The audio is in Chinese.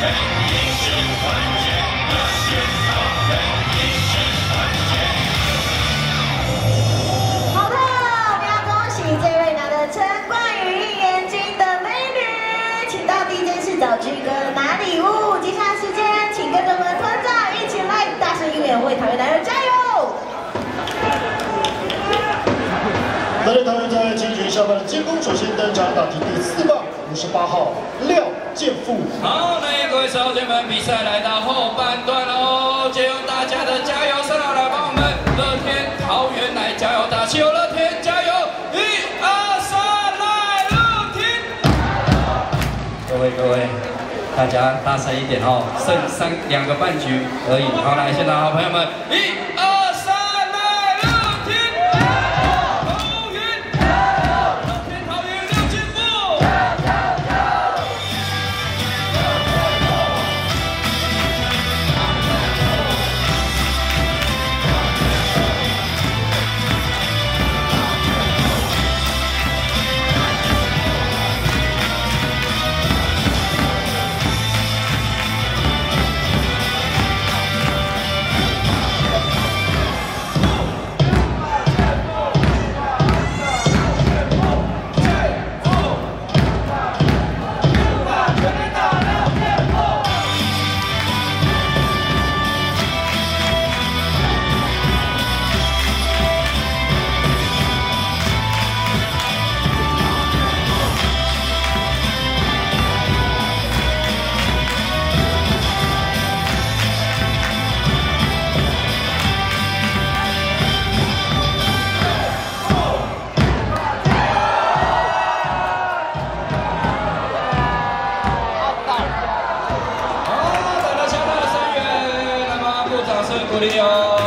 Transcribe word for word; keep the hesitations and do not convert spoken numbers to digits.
好的，我们要恭喜这位拿着陈冠宇眼睛的美女，请到 D J 室找居哥拿礼物。接下来时间，请跟着我们的团长一起来大声应援，为桃园男人加油！ 来到桃园在金泉下班的监工，首先登场打题第四棒，五十八号廖建富。 好，那各位少姐们，比赛来到后半段喽，借用大家的加油声来帮我们乐天桃园来加油打气，有乐天加油！一二三，来乐天！各位各位，大家大声一点哦，剩三两个半局而已。好，来，现场好朋友们，一二。 鼓励哦。